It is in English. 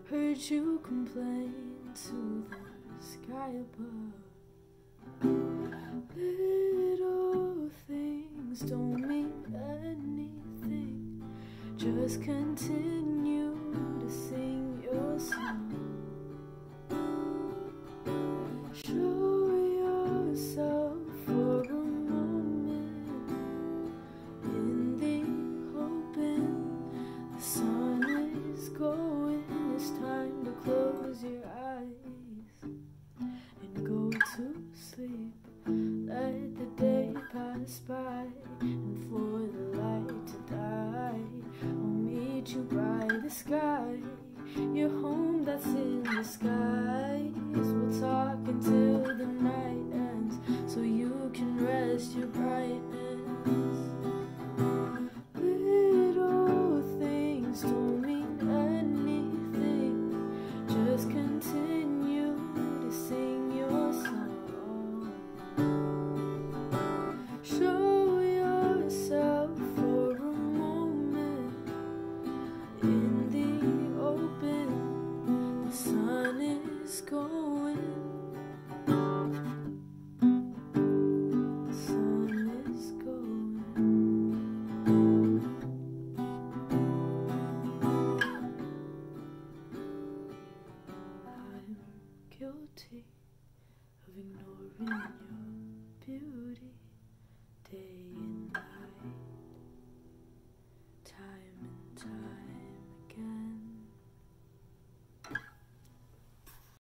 Heard you complain to the sky above. Little things don't mean anything. Just continue to sing your song. Show yourself for a moment in the open. The sun is going. It's time to close your eyes and go to sleep. Let the day pass by and for the light to die. I'll meet you by the sky, your home that's in the skies. We'll talk until the night ends, so you can rest your brightness. Little things don't mean anything. Just continue to sing your song. Show yourself for a moment in the open. The sun is going. The sun is going. I'm guilty of ignoring your beauty day and